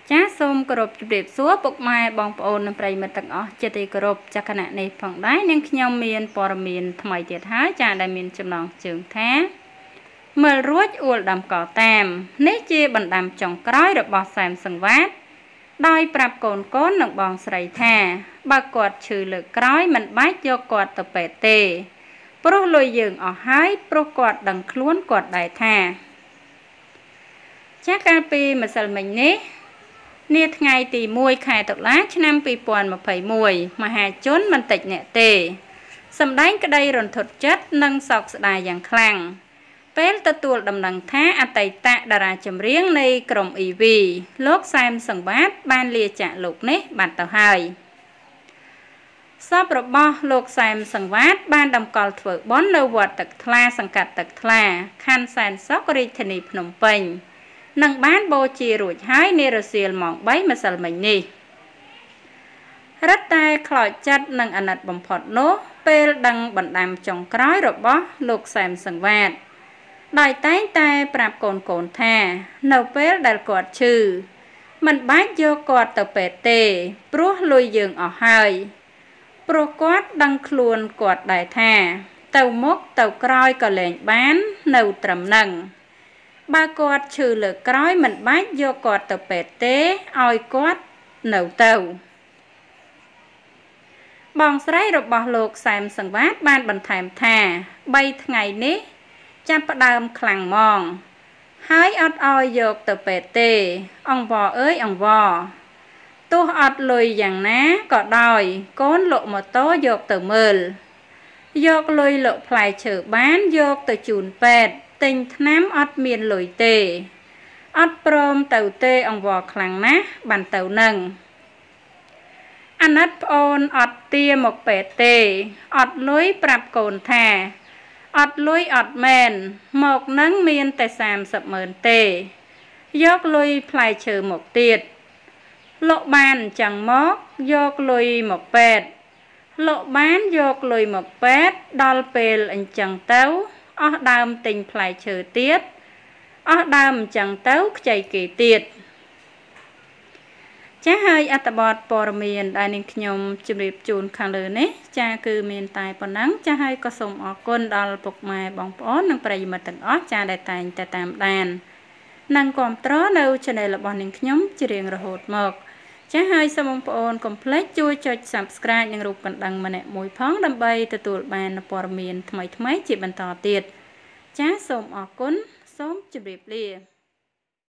ចាសសូមគោរពជម្រាបសួរពុកម៉ែបងប្អូននិងប្រិយមិត្តទាំងអស់ជាទីគោរពចាស់គណៈនេះផងដែរនាងខ្ញុំមានព័ត៌មានថ្មីទៀតហើយចាដែលមានចំណងជើងថាមើលរួចអួលដាំកតាមនេះជាបណ្ដាំចុងក្រោយរបស់សែមសង្វាតដោយប្រាប់កូនកូននិងបងស្រីថាបើគាត់ឈឺលើកក្រោយមិនបាច់យកគាត់ទៅពេទ្យទេព្រោះលុយយើងអស់ហើយព្រោះគាត់ដឹងខ្លួនគាត់ដែរថាចាកាលពីម្សិលមិញនេះនាថ្ងៃទី1ខែតុលាឆ្នាំ2021មហាជនមិនតិចអ្នកទេសម្ដែងក្តីរន្ធត់ចិត្តនិងសោកស្ដាយយ៉ាងខ្លាំងពេលទទួលដំណឹងថាអតីតតារាចម្រៀងនៃក្រុម EV លោកសែមសង្វាតបានលាចាកលោកនេះបាត់ទៅហើយសពរបស់លោកសែមសង្វាតបានតម្កល់ធ្វើបុណ្យនៅវត្តទឹកថ្លាសង្កាត់ទឹកថ្លាខណ្ឌសែនសុខរាជធានីភ្នំពេញនឹងបានបូជារួចហើយនារសៀលម៉ោង3ម្សិលមិញនេះរឹតតែខ្លោចចិត្តនិងអាណិតបំផុតនោះពេលដឹងបណ្ដាំចុងក្រោយរបស់លោកសែមសង្វាតដោយតែងតែប្រាប់កូនថានៅពេលដែលគាត់ឈឺមិនបាច់យកគាត់ទៅពេទ្យទេព្រោះលុយយើងអស់ហើយព្រោះគាត់ដឹងខ្លួនគាត់ដែរថាទៅមុខទៅក្រោយក៏លែងបាននៅត្រឹមនឹងបើគាត់ឈឺលើកក្រោយមិនបាច់យកគាត់ទៅពេទ្យទេឲ្យគាត់នៅទៅបងស្រីរបស់លោកសែមសង្វាតបានបន្ថែមថា3ថ្ងៃនេះចាប់ផ្ដើមខ្លាំងហ្មងហើយអត់ឲ្យយកទៅពេទ្យទេអង្វរអើយអង្វរទោះអត់លុយយ៉ាងណាក៏ដោយកូនលក់ម៉ូតូយកទៅមើលយកលុយលក់ផ្លែឈើបានយកទៅជូនពេទ្យទិញថ្នាំអត់មានលុយទេអត់ព្រមទៅទេអង្វរខ្លាំងណាស់បានទៅនឹងអាណិតប្អូនអត់ទាមកពេទ្យទេអត់លុយប្រាប់កូនថាអត់លុយអត់មែនមកនឹងមានតែ30,000ទេយកលុយផ្លែឈើមកទៀតលក់បានអញ្ចឹងមកយកលុយមកពេទ្យលក់បានយកលុយមកពេទ្យដល់ពេលអញ្ចឹងទៅអស់ដើមទិញផ្លែឈើទៀតអស់ដើមអញ្ចឹងទៅខ្ចីគេទៀតចាហើយអត្ថបទព័ត៌មានដែលនាងខ្ញុំជម្រាបជូនខាងលើនេះចាគឺមានតែប៉ុណ្ណឹងចាហើយក៏សូមអរគុណដល់ពុកម៉ែបងប្អូននិងប្រិយមិត្តទាំងអស់ចាដែលតែងតែតាមដាននិងគាំទ្រនៅ Channel របស់នាងខ្ញុំជារៀងរហូតមកចាហើយសូមបងប្អូនកុំភ្លេចជួយចុច Subscribe និងរូបកណ្ដឹងម្នាក់មួយផងដើម្បីទទួលបានព័ត៌មានថ្មីៗជាបន្តទៀតចាសូមអរគុណសូមជម្រាបលា